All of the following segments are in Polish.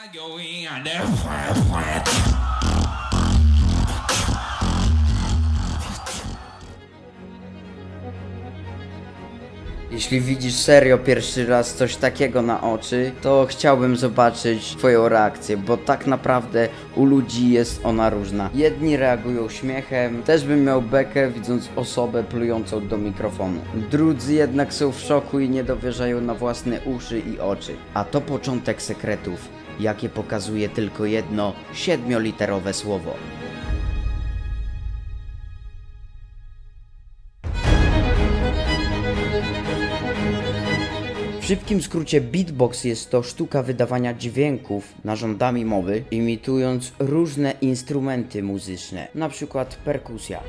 Jeśli widzisz serio pierwszy raz coś takiego na oczy, to chciałbym zobaczyć twoją reakcję, bo tak naprawdę u ludzi jest ona różna. Jedni reagują śmiechem, też bym miał bekę widząc osobę plującą do mikrofonu. Drudzy jednak są w szoku i nie dowierzają na własne uszy i oczy. A to początek sekretów, jakie pokazuje tylko jedno 7-literowe słowo. W szybkim skrócie beatbox jest to sztuka wydawania dźwięków narządami mowy, imitując różne instrumenty muzyczne, na przykład perkusja.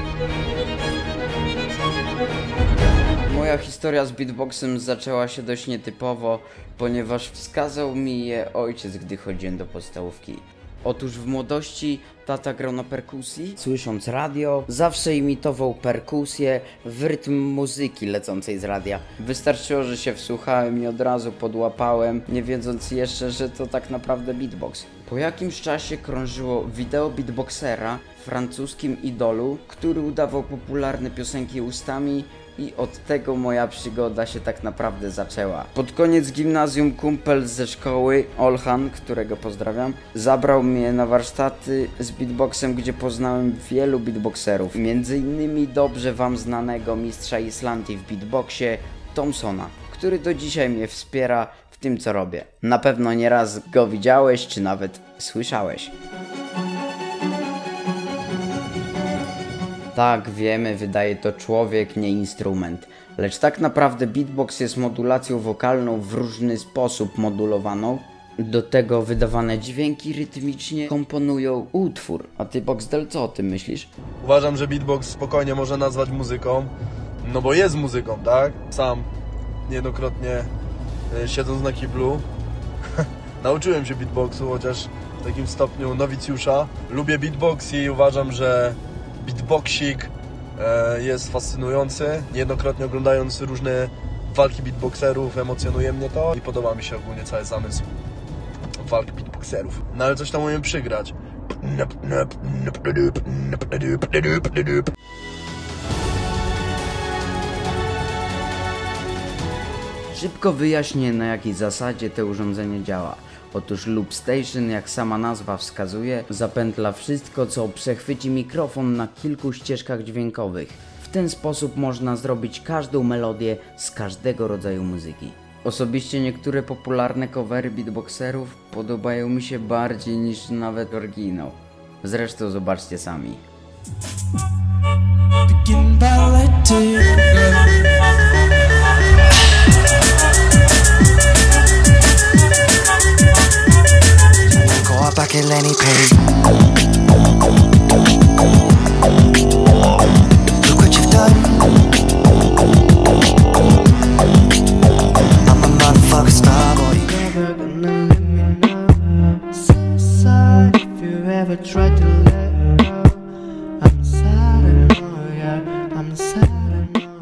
Moja historia z beatboxem zaczęła się dość nietypowo, ponieważ wskazał mi je ojciec, gdy chodziłem do podstawówki. Otóż w młodości tata grał na perkusji, słysząc radio, zawsze imitował perkusję w rytm muzyki lecącej z radia. Wystarczyło, że się wsłuchałem i od razu podłapałem, nie wiedząc jeszcze, że to tak naprawdę beatbox. Po jakimś czasie krążyło wideo beatboxera w francuskim Idolu, który udawał popularne piosenki ustami, i od tego moja przygoda się tak naprawdę zaczęła. Pod koniec gimnazjum kumpel ze szkoły, Olhan, którego pozdrawiam, zabrał mnie na warsztaty z beatboxem, gdzie poznałem wielu beatboxerów. Między innymi dobrze wam znanego mistrza Islandii w beatboxie, Thompsona, który do dzisiaj mnie wspiera w tym, co robię. Na pewno nieraz go widziałeś, czy nawet słyszałeś. Tak, wiemy, wydaje to człowiek, nie instrument. Lecz tak naprawdę beatbox jest modulacją wokalną w różny sposób modulowaną. Do tego wydawane dźwięki rytmicznie komponują utwór. A ty, Boxdel, co o tym myślisz? Uważam, że beatbox spokojnie można nazwać muzyką, no bo jest muzyką, tak? Sam niejednokrotnie siedząc na kiblu nauczyłem się beatboxu, chociaż w takim stopniu nowicjusza. Lubię beatbox i uważam, że beatboxik jest fascynujący. Niejednokrotnie oglądając różne walki beatboxerów emocjonuje mnie to i podoba mi się ogólnie cały zamysł walk beatboxerów. No ale coś tam umiem przygrać. Szybko wyjaśnię, na jakiej zasadzie to urządzenie działa. Otóż Loop Station, jak sama nazwa wskazuje, zapętla wszystko, co przechwyci mikrofon na kilku ścieżkach dźwiękowych. W ten sposób można zrobić każdą melodię z każdego rodzaju muzyki. Osobiście niektóre popularne covery beatboxerów podobają mi się bardziej niż nawet oryginał. Zresztą zobaczcie sami. Back at Lenny Page. Look what you've done. I'm a motherfucking star boy. Never gonna let me know. Suicide if you ever tried to let go. I'm sad and know, yeah. I'm sad and know.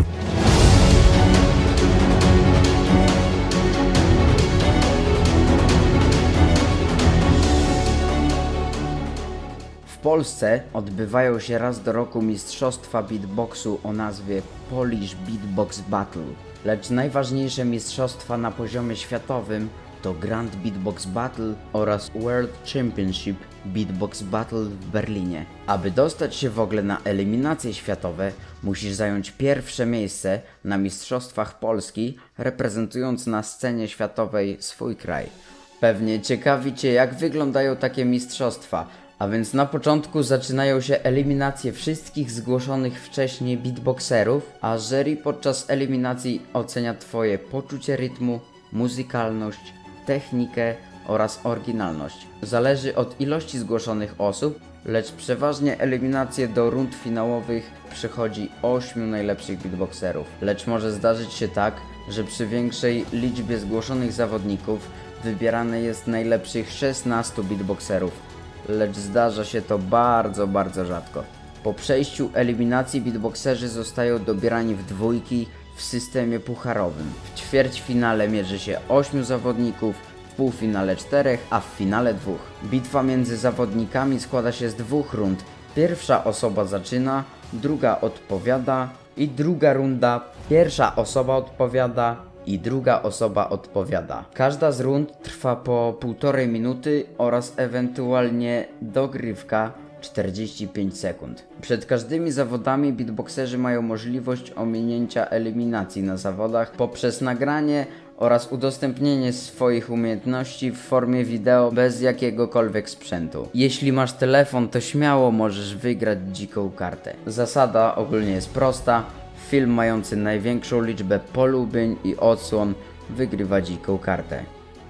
W Polsce odbywają się raz do roku mistrzostwa beatboxu o nazwie Polish Beatbox Battle. Lecz najważniejsze mistrzostwa na poziomie światowym to Grand Beatbox Battle oraz World Championship Beatbox Battle w Berlinie. Aby dostać się w ogóle na eliminacje światowe, musisz zająć pierwsze miejsce na mistrzostwach Polski, reprezentując na scenie światowej swój kraj. Pewnie ciekawi cię, jak wyglądają takie mistrzostwa. A więc na początku zaczynają się eliminacje wszystkich zgłoszonych wcześniej beatboxerów, a jury podczas eliminacji ocenia twoje poczucie rytmu, muzykalność, technikę oraz oryginalność. Zależy od ilości zgłoszonych osób, lecz przeważnie eliminacje do rund finałowych przychodzi 8 najlepszych beatboxerów. Lecz może zdarzyć się tak, że przy większej liczbie zgłoszonych zawodników wybierane jest najlepszych 16 beatboxerów. Lecz zdarza się to bardzo rzadko. Po przejściu eliminacji beatboxerzy zostają dobierani w dwójki w systemie pucharowym. W ćwierćfinale mierzy się 8 zawodników, w półfinale 4, a w finale 2. Bitwa między zawodnikami składa się z 2 rund. Pierwsza osoba zaczyna, druga odpowiada i druga runda pierwsza osoba odpowiada i druga osoba odpowiada. Każda z rund trwa po 1,5 minuty oraz ewentualnie dogrywka 45 sekund. Przed każdymi zawodami beatboxerzy mają możliwość ominięcia eliminacji na zawodach poprzez nagranie oraz udostępnienie swoich umiejętności w formie wideo bez jakiegokolwiek sprzętu. Jeśli masz telefon, to śmiało możesz wygrać dziką kartę. Zasada ogólnie jest prosta. Film mający największą liczbę polubień i odsłon wygrywa dziką kartę.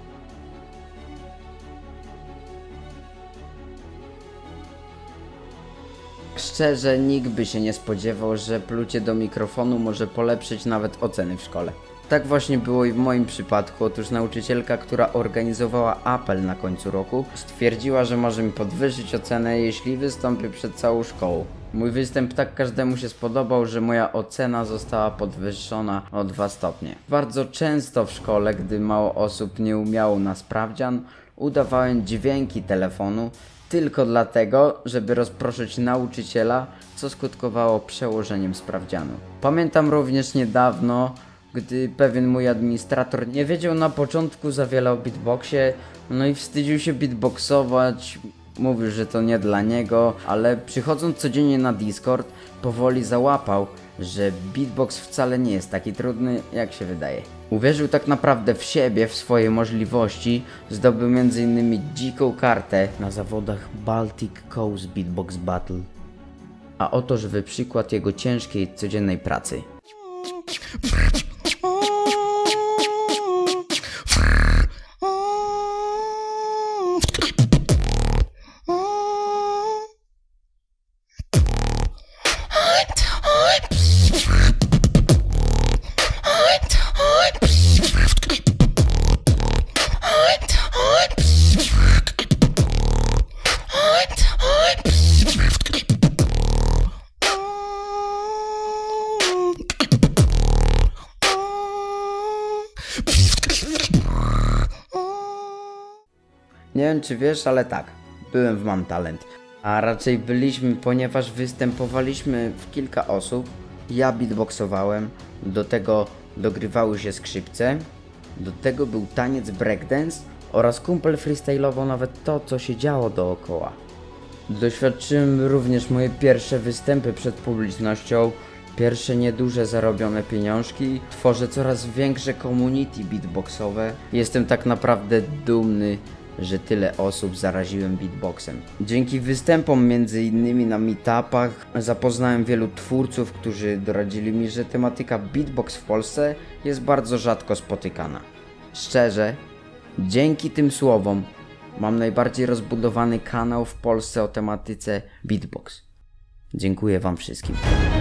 Szczerze, nikt by się nie spodziewał, że plucie do mikrofonu może polepszyć nawet oceny w szkole. Tak właśnie było i w moim przypadku. Otóż nauczycielka, która organizowała apel na końcu roku, stwierdziła, że może mi podwyższyć ocenę, jeśli wystąpię przed całą szkołą. Mój występ tak każdemu się spodobał, że moja ocena została podwyższona o 2 stopnie. Bardzo często w szkole, gdy mało osób nie umiało na sprawdzian, udawałem dźwięki telefonu tylko dlatego, żeby rozproszyć nauczyciela, co skutkowało przełożeniem sprawdzianu. Pamiętam również niedawno, gdy pewien mój administrator nie wiedział na początku za wiele o beatboxie, no i wstydził się beatboxować, mówił, że to nie dla niego, ale przychodząc codziennie na Discord, powoli załapał, że beatbox wcale nie jest taki trudny, jak się wydaje. Uwierzył tak naprawdę w siebie, w swoje możliwości, zdobył m.in. dziką kartę na zawodach Baltic Coast Beatbox Battle. A oto żywy przykład jego ciężkiej, codziennej pracy. Nie wiem czy wiesz, ale tak, byłem w Mam Talent. A raczej byliśmy, ponieważ występowaliśmy w kilka osób. Ja beatboxowałem, do tego dogrywały się skrzypce, do tego był taniec breakdance oraz kumpel freestylował nawet to, co się działo dookoła. Doświadczyłem również moje pierwsze występy przed publicznością, pierwsze nieduże zarobione pieniążki. Tworzę coraz większe community beatboxowe. Jestem tak naprawdę dumny, że tyle osób zaraziłem beatboxem. Dzięki występom m.in. na meetupach zapoznałem wielu twórców, którzy doradzili mi, że tematyka beatbox w Polsce jest bardzo rzadko spotykana. Szczerze, dzięki tym słowom mam najbardziej rozbudowany kanał w Polsce o tematyce beatbox. Dziękuję wam wszystkim.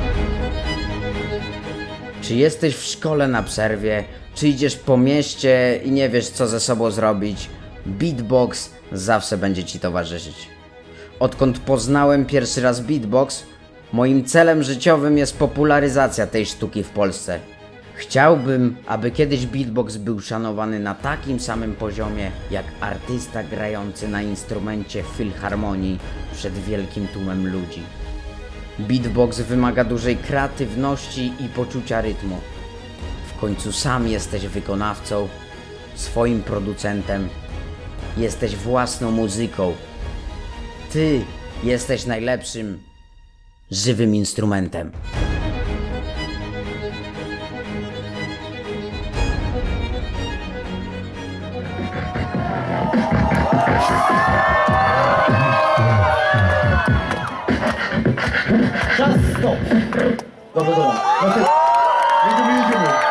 Czy jesteś w szkole na przerwie, czy idziesz po mieście i nie wiesz co ze sobą zrobić? Beatbox zawsze będzie ci towarzyszyć. Odkąd poznałem pierwszy raz beatbox, moim celem życiowym jest popularyzacja tej sztuki w Polsce. Chciałbym, aby kiedyś beatbox był szanowany na takim samym poziomie jak artysta grający na instrumencie w filharmonii przed wielkim tłumem ludzi. Beatbox wymaga dużej kreatywności i poczucia rytmu. W końcu sam jesteś wykonawcą, swoim producentem, jesteś własną muzyką. Ty jesteś najlepszym żywym instrumentem. Czas, stop! Dobra. Jedziemy.